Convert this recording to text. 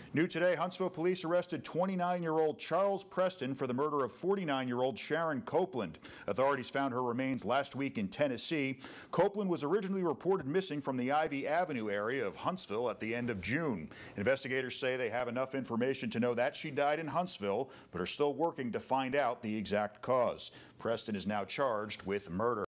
New today, Huntsville police arrested 29-year-old Charles Preston for the murder of 49-year-old Sharon Copeland. Authorities found her remains last week in Tennessee. Copeland was originally reported missing from the Ivy Avenue area of Huntsville at the end of June. Investigators say they have enough information to know that she died in Huntsville, but are still working to find out the exact cause. Preston is now charged with murder.